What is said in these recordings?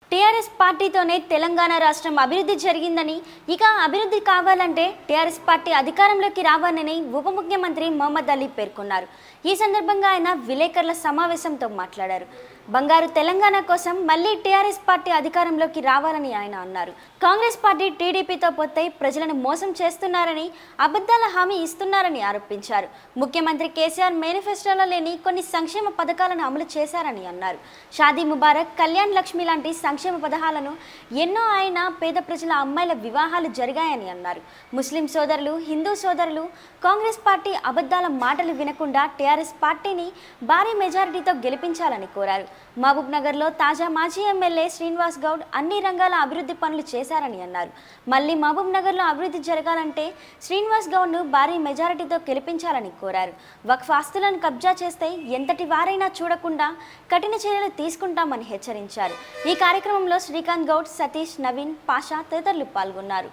TRS పార్టీతోనే Telangana రాష్ట్రం అభివృద్ధి జరిగిందని ఇక అభివృద్ధి కావాలంటే టీఆర్ఎస్ పార్టీ అధికారంలోకి రావాలని ఉప ముఖ్యమంత్రి మొహమ్మద్ అలీ పేర్కొన్నారు. ఈ సందర్భంగా ఆయన విలేకరుల సమావేశంతో మాట్లాడారు. బంగారు తెలంగాణ కోసం మళ్లీ టీఆర్ఎస్ పార్టీ అధికారంలోకి రావాలని ఆయన అన్నారు. కాంగ్రెస్ పార్టీ టీడీపీతో పొత్తై ప్రజలను మోసం చేస్తున్నారని, అబద్ధాల హామీ ఇస్తున్నారని ఆరోపించారు. ముఖ్యమంత్రి కేసీఆర్ మేనిఫెస్టోలో లేని కొన్ని సంక్షేమ పథకాలను అమలు చేశారని అన్నారు. షాదీ ముబారక్, కళ్యాణ్ లక్ష్మి లాంటి సంక్షేమ పథకాలను ఎన్నో ఆయన పేద ప్రజల అమ్మాయిల వివాహాలు జరిగాయని అన్నారు. ముస్లిం సోదరులు, హిందూ సోదరులు కాంగ్రెస్ పార్టీ అబద్ధాల మాటలు వినకుండా టీఆర్ఎస్ పార్టీని భారీ మెజారిటీతో గెలిపించాలని కోరారు. మహబూబ్ నగర్లో తాజా మాజీ ఎమ్మెల్యే శ్రీనివాస్ గౌడ్ అన్ని రంగాల అభివృద్ధి పనులు చేశారని అన్నారు. మళ్లీ మహబూబ్ నగర్లో అభివృద్ధి జరగాలంటే శ్రీనివాస్ గౌడ్ను భారీ మెజారిటీతో గెలిపించాలని కోరారు. వక్ఫ్ ఆస్తులను కబ్జా చేస్తే ఎంతటి వారైనా చూడకుండా కఠిన చర్యలు తీసుకుంటామని హెచ్చరించారు. ఈ కార్యక్రమంలో శ్రీకాంత్ గౌడ్, సతీష్, నవీన్, పాషా తదితరులు పాల్గొన్నారు.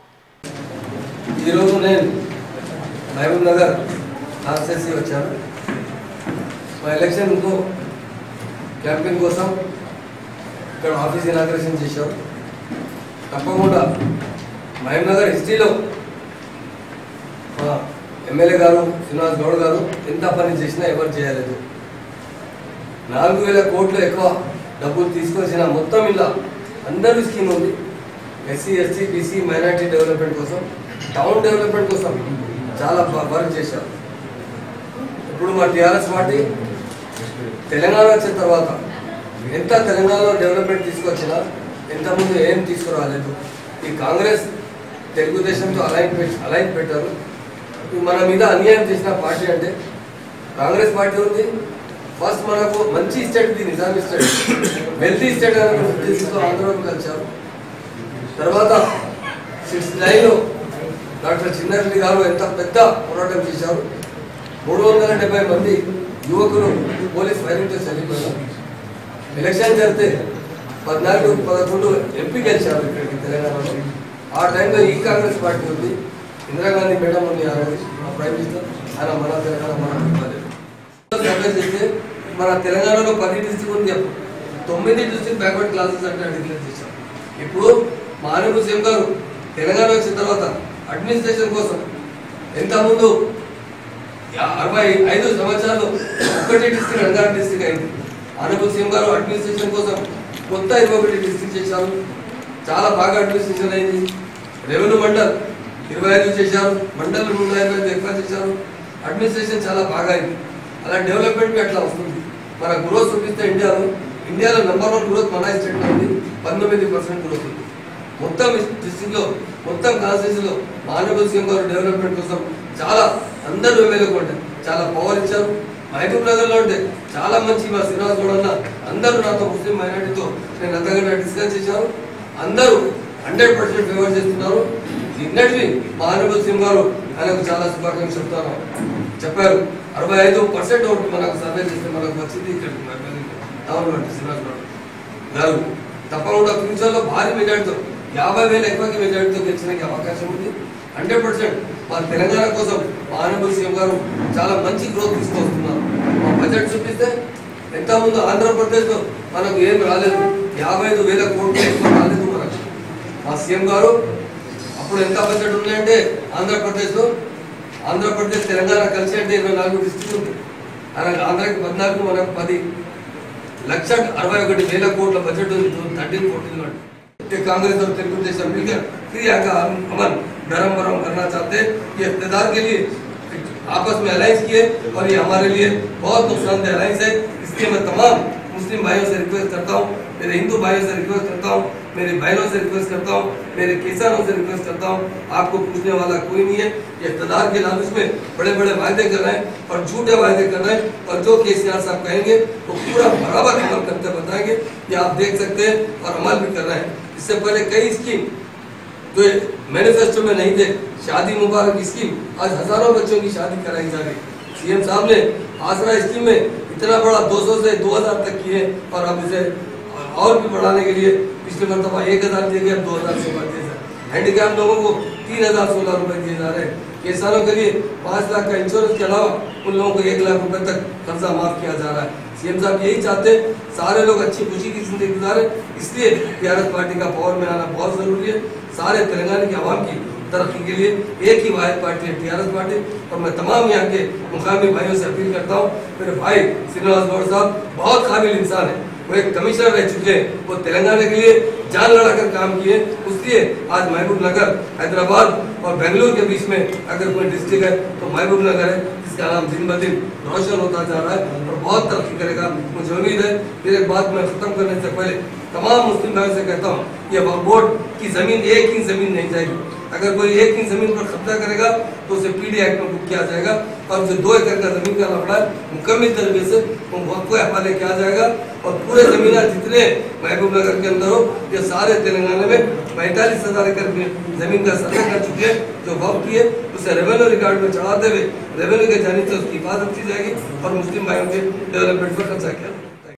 మహబూబ్ నగర్ కాన్స్టిట్యూన్సీ వచ్చాను. మా ఎలక్షన్ క్యాంపెయిన్ కోసం ఇక్కడ ఆఫీస్ ఇనాగ్రేషన్ చేశాం. తప్పకుండా మహబూబ్ నగర్ హిస్టరీలో మా ఎమ్మెల్యే గారు శ్రీనివాస్ గౌడ్ గారు ఎంత పని చేసినా ఎవరు చేయలేదు. 4,000 కోట్లు ఎక్కువ డబ్బులు తీసుకొచ్చిన మొత్తం ఇలా అందరూ స్కీమ్ ఉంది. SC, ST, BC, minority development కోసం, టౌన్ డెవలప్మెంట్ కోసం చాలా వర్క్ చేశారు. ఇప్పుడు మా టీఆర్ఎస్ పార్టీ తెలంగాణ వచ్చిన తర్వాత ఎంత తెలంగాణలో డెవలప్మెంట్ తీసుకొచ్చినా ఎంతమంది ఏం తీసుకురాలేదు. ఈ కాంగ్రెస్ తెలుగుదేశంతో అలైన్ పెట్టారు. మన మీద అన్యాయం చేసిన పార్టీ అంటే కాంగ్రెస్ పార్టీ ఉంది. ఫస్ట్ మనకు మంచి స్టేట్ ఇది, నిజాం స్టేట్, వెల్తీ స్టేట్ అనే ఉద్దేశంతో ఆంధ్రలో కలిశారు. తర్వాత 6th లైన్లో డాక్టర్ చిన్నారెడ్డి గారు ఎంత పెద్ద పోరాటం చేశారు. 370 మంది యువకులు పోలీస్ ఫైరింగ్తో చనిపోయారు. ఎలక్షన్ జరిగితే 14-11 ఎంపీ గెలిచారు ఇక్కడికి తెలంగాణలో. ఆ టైంలో ఈ కాంగ్రెస్ పార్టీ ఉంది. ఇందిరాగాంధీ మేడం ఉంది, మా ప్రైమ్ మినిస్టర్. ఆయన మన తెలంగాణ సర్వే చేస్తే మన తెలంగాణలో 10 డిస్ట్రిక్ట్ ఉంది. 9 డిస్ట్రిక్ట్ బ్యాక్వర్డ్ క్లాసెస్ అంటే డిక్లేర్ చేశారు. ఇప్పుడు మానవ సీఎం గారు తెలంగాణ వచ్చిన తర్వాత అడ్మినిస్ట్రేషన్ కోసం ఎంతముందు 65 సంవత్సరాలు ఒకటి డిస్ట్రిక్ట్ రంగారెడ్డి డిస్ట్రిక్ట్ అయింది. ఆనబుల్ సీఎం గారు అడ్మినిస్ట్రేషన్ కోసం కొత్త 21 డిస్ట్రిక్ట్ చేశారు. చాలా బాగా అడ్మినిస్ట్రేషన్ అయింది. రెవెన్యూ మండల్ 25 చేశారు. మండల్ 150 ఎక్కువ చేశారు. అడ్మినిస్ట్రేషన్ చాలా బాగా అయింది. అలా డెవలప్మెంట్ అట్లా వస్తుంది. మన గ్రోత్ చూపిస్తే ఇండియాలో నంబర్ 1 గ్రోత్ మన స్టేట్లో ఉంది. 19% గ్రోత్ ఉంది. మొత్తం డిస్ట్రిక్ట్లో, మొత్తం కాన్స్టిట్యూన్సీలో ఆనబుల్ సీఎం గారు డెవలప్మెంట్ కోసం చాలా అందరూ ఎమ్మెల్యేలు చాలా పవర్ ఇచ్చారు. మహబూబ్ నగర్లో ఉంటే చాలా మంచి మా శ్రీనివాస్ గౌడ్ అన్న అందరూ నాతో ముస్లిం మైనారిటీతో నేను అంతగా డిస్కస్ చేశారు. అందరూ 100% ఫేవర్ చేస్తున్నారు. నిన్నటివి మా ఆనబుల్ సీఎం గారు ఆయనకు చాలా శుభాకాంక్షలు చెప్తాను చెప్పారు. 65% ఓటు మనకు సర్వే చేస్తే మనకు వచ్చింది ఇక్కడికి టౌన్ శ్రీనివాస్ గౌడ్ గారు. తప్పకుండా ఫ్యూచర్లో భారీ మెజార్టీతో 50,000 ఎక్కువకి మెజార్టీతో గెలిచడానికి అవకాశం ఉంది. 100% మా తెలంగాణ కోసం మా ఆనబుల్ సీఎం గారు చాలా మంచి గ్రోత్ తీసుకొస్తున్నారు. మా బడ్జెట్ చూపిస్తే ఎంతమంది ఆంధ్రప్రదేశ్లో మనకు ఏం రాలేదు. 55,000 కోట్లు ఎక్కువ రాలేదు మనకు. మా సీఎం గారు అప్పుడు ఎంత బడ్జెట్ ఉన్నాయంటే ఆంధ్రప్రదేశ్ తెలంగాణ కలిసి అంటే 24 డిస్ట్రిక్ట్ ఉంది. ఆంధ్రాకి 14, మనకు 10,61,000 కోట్ల బడ్జెట్ ఉంది. 13 कोटी कांग्रेस और तेलुगु देशम मिलकर फिर यहाँ का अमन नरम भरम करना चाहते हैं. ये इक़्तिदार के लिए आपस में अलायंस किए और ये हमारे लिए बहुत नुकसानदेह अलायंस है. इसलिए मैं तमाम मुस्लिम भाइयों से रिक्वेस्ट करता हूँ, मेरे हिंदू भाइयों से रिक्वेस्ट करता हूँ, मेरे बहनों से रिक्वेस्ट करता हूँ, मेरे किसानों से रिक्वेस्ट करता हूँ. आपको पूछने वाला कोई नहीं है. ये इक़्तिदार के लालच में बड़े बड़े वायदे कर रहे हैं और झूठे वायदे कर रहे हैं. और जो केसीआर साहब कहेंगे वो पूरा बराबर अमल करते बताएंगे. ये आप देख सकते हैं और अमल भी कर रहे हैं. इससे पहले कई स्कीम जो मैनिफेस्टो में नहीं थे, शादी मुबारक स्कीम, आज हजारों बच्चों की शादी कराई जा रही. सीएम साहब ने आसरा स्कीम में इतना बड़ा 200 से 2,000 तक किए और अब इसे और भी बढ़ाने के लिए पिछले मरतबा 1,000 दिए गए, अब 2,000 से बढ़ दिए. हैंडीकैप लोगों को 3,016 रुपए दिए जा रहे हैं. किसानों के लिए 5 लाख का इंश्योरेंस के अलावा उन लोगों को 1 लाख रुपए तक कर्जा माफ किया जा रहा है. सीएम साहब यही चाहते हैं सारे लोग अच्छी खुशी की जिंदगी गुजारे, इसलिए टीआरएस पार्टी का पावर में आना बहुत जरूरी है। सारे तेलंगाना की आवाम की तरक्की के लिए एक ही वाहिद पार्टी है टीआरएस पार्टी। और मैं तमाम यहाँ के मुकामी भाइयों से अपील करता हूँ, मेरे भाई श्रीनिवास गौड़ साहब बहुत काबिल इंसान है, वो एक कमिश्नर रह चुके हैं, वो तेलंगाना के लिए जान लड़ाकर काम किए, इसलिए आज महबूब नगर हैदराबाद और बेंगलुरु के बीच में अगर कोई डिस्ट्रिक्ट है तो महबूब नगर है, जिसका नाम दिन ब दिन रोशन होता जा रहा है और बहुत तरक्की करेगा, मुझे उम्मीद है। फिर एक बात मैं खत्म करने से पहले तमाम मुस्लिम भाइयों से कहता हूँ, ये वक्फ बोर्ड की जमीन एक ही जमीन नहीं जाएगी। अगर कोई एक ही जमीन पर कब्जा करेगा तो उसे पीडी एक्ट में बुक किया जाएगा और जो 2 एकड़ का जमीन का लफड़ा है मुकम्मल तरीके से वक्फ के हवाले किया जाएगा और पूरे जमीन जितने महबूब नगर के अंदर हो, ये सारे तेलंगाना में 45,000 एकड़ जमीन का सर्वे कर चुके हैं। जो वक्फ की है उसे रेवेन्यू रिकॉर्ड में चढ़ाते हुए रेवेन्यू के जानिब से उसकी हिफाजत की जाएगी और मुस्लिम भाइयों के डेवलपमेंट पर खर्चा किया।